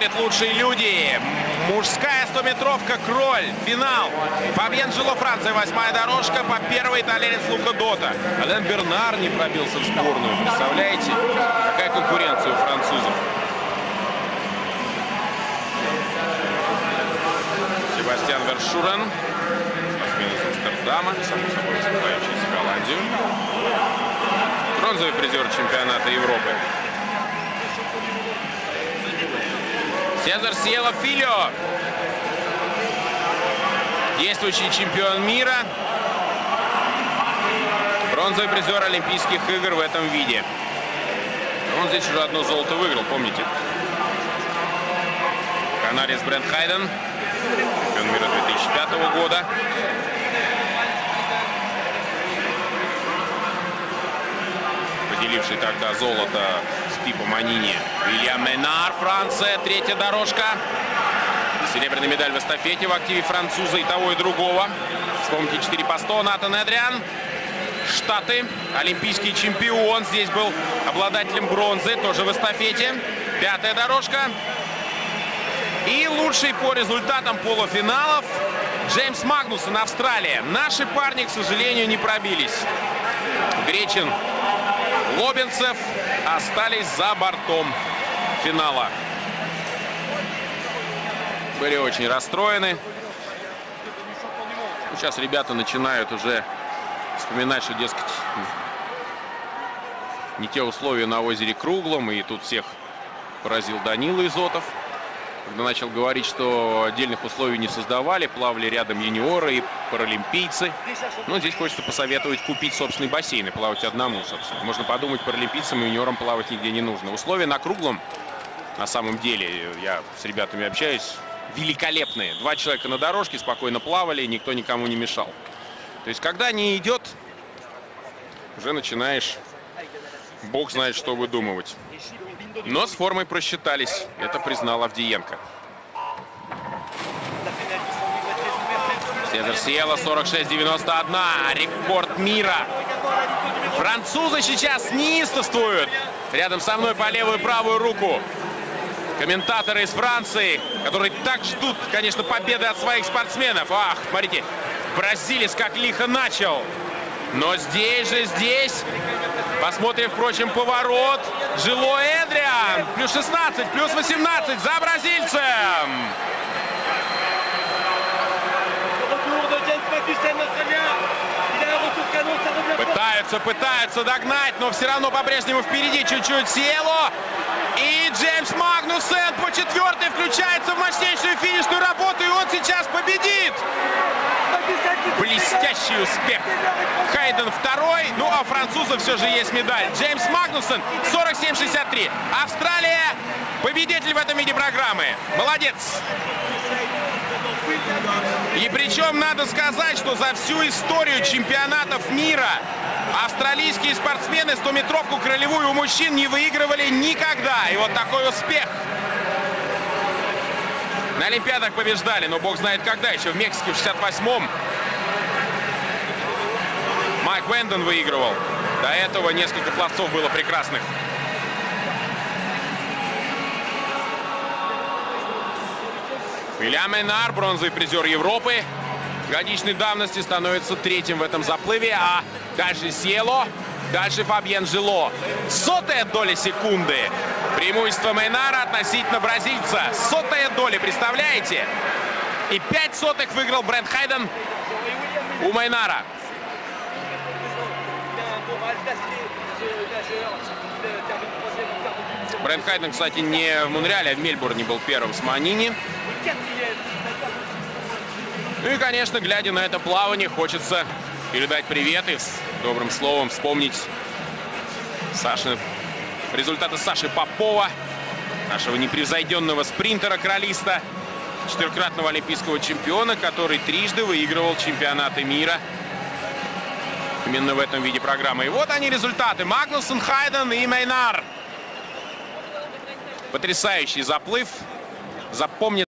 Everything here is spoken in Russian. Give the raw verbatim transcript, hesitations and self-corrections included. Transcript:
выходят лучшие люди. Мужская стометровка «Кроль». Финал. Фабьен Жило, Франция. Восьмая дорожка. По первой итальянец Лука Дота. Ален Бернар не пробился в сборную. Представляете, какая конкуренция у французов. Себастьян Вершурен. Спортсмен из Амстердама. Само собой выступающий за Голландию. Бронзовый призер чемпионата Европы. Сезар Сьело Фильо. Действующий чемпион мира. Бронзовый призер Олимпийских игр в этом виде. Он здесь уже одно золото выиграл, помните? Канарец Брент Хайден. Чемпион мира две тысячи пятого года. Поделивший тогда золото с Пипо Манини. Вильям Менар, Франция, третья дорожка. Серебряная медаль в эстафете в активе француза и того, и другого. Вспомните четыре по сто. Натан Эдриан. Штаты. Олимпийский чемпион. Здесь был обладателем бронзы, тоже в эстафете. Пятая дорожка. И лучший по результатам полуфиналов Джеймс Магнусон, Австралия. Наши парни, к сожалению, не пробились. Гречин, Лобенцев остались за бортом финала. Были очень расстроены. Сейчас ребята начинают уже вспоминать, что, дескать, не те условия на озере Круглом, и тут всех поразил Данила Изотов, когда начал говорить, что отдельных условий не создавали, плавали рядом юниоры и паралимпийцы. Но здесь хочется посоветовать купить собственный бассейн и плавать одному, собственно. Можно подумать, паралимпийцам и юниорам плавать нигде не нужно. Условия на Круглом, на самом деле, я с ребятами общаюсь, великолепные. Два человека на дорожке спокойно плавали, никто никому не мешал. То есть, когда не идет, уже начинаешь, бог знает, что выдумывать. Но с формой просчитались. Это признал Авдиенко. Сезар Сьело, сорок шесть девяносто один. Рекорд мира. Французы сейчас неистовствуют. Рядом со мной по левую и правую руку комментаторы из Франции, которые так ждут, конечно, победы от своих спортсменов. Ах, смотрите, бразилец как лихо начал. Но здесь же, здесь, посмотрим, впрочем, поворот. Жило Эдриан. Плюс шестнадцать, плюс восемнадцать за бразильцем. Пытаются, пытаются догнать, но все равно по-прежнему впереди чуть-чуть Сьело. И Джеймс Магнусон по четвертой включается в мощнейшую финишную работу, и он сейчас победит. Блестящий успех. Хайден второй, ну а французов все же есть медаль. Джеймс Магнусон, сорок семь шестьдесят три. Австралия, победитель в этом виде программы. Молодец. И причем надо сказать, что за всю историю чемпионатов мира австралийские спортсмены стометровку кролевую у мужчин не выигрывали никогда. И вот такой успех. На Олимпиадах побеждали, но бог знает когда. Еще в Мексике в шестьдесят восьмом Майк Венден выигрывал. До этого несколько пловцов было прекрасных. Вильям Менар, бронзовый призер Европы. Годичной давности становится третьим в этом заплыве. А дальше Сьело, дальше Фабьен Жило. Сотая доля секунды. Преимущество Менара относительно бразильца. Сотая доля, представляете? И пять сотых выиграл Брент Хайден у Менара. Брент Хайден, кстати, не в Монреале, а в Мельбурне был первым с Манини. Ну и, конечно, глядя на это плавание, хочется передать привет и с добрым словом вспомнить Саши, результаты Саши Попова, нашего непревзойденного спринтера-кролиста, четырехкратного олимпийского чемпиона, который трижды выигрывал чемпионаты мира именно в этом виде программы. И вот они результаты. Магнусон, Хайден и Менар. Потрясающий заплыв. Запомнит.